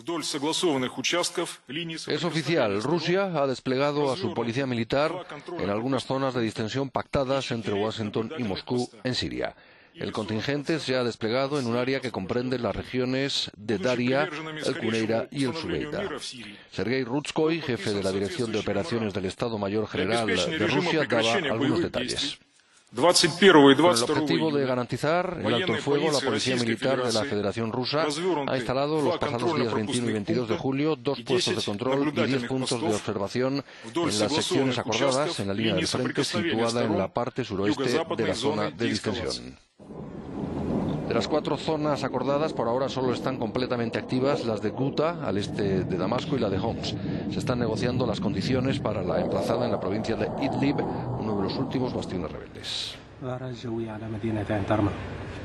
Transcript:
Es oficial, Rusia ha desplegado a su policía militar en algunas zonas de distensión pactadas entre Washington y Moscú en Siria. El contingente se ha desplegado en un área que comprende las regiones de Daria, el Quneitra y el Suleida. Sergei Rutskoy, jefe de la Dirección de Operaciones del Estado Mayor General de Rusia, daba algunos detalles. Con el objetivo de garantizar el alto el fuego, la Policía Militar de la Federación Rusa ha instalado los pasados días 21 y 22 de julio 2 puestos de control y 10 puntos de observación en las secciones acordadas en la línea del frente situada en la parte suroeste de la zona de distensión. De las 4 zonas acordadas, por ahora solo están completamente activas las de Ghouta, al este de Damasco, y la de Homs. Se están negociando las condiciones para la emplazada en la provincia de Idlib, uno de los últimos bastiones rebeldes.